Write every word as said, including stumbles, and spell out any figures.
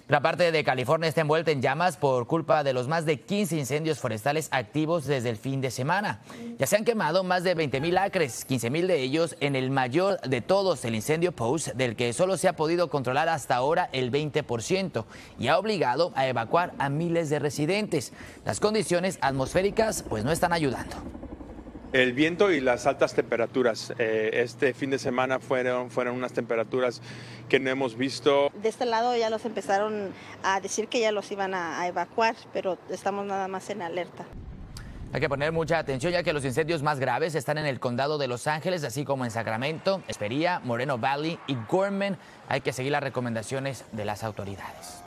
La parte de California está envuelta en llamas por culpa de los más de quince incendios forestales activos desde el fin de semana. Ya se han quemado más de veinte mil acres, quince mil de ellos en el mayor de todos, el incendio Post, del que solo se ha podido controlar hasta ahora el veinte por ciento y ha obligado a evacuar a miles de residentes. Las condiciones atmosféricas pues no están ayudando. El viento y las altas temperaturas. Eh, este fin de semana fueron, fueron unas temperaturas que no hemos visto. De este lado ya los empezaron a decir que ya los iban a, a evacuar, pero estamos nada más en alerta. Hay que poner mucha atención ya que los incendios más graves están en el condado de Los Ángeles, así como en Sacramento, Hesperia, Moreno Valley y Gorman. Hay que seguir las recomendaciones de las autoridades.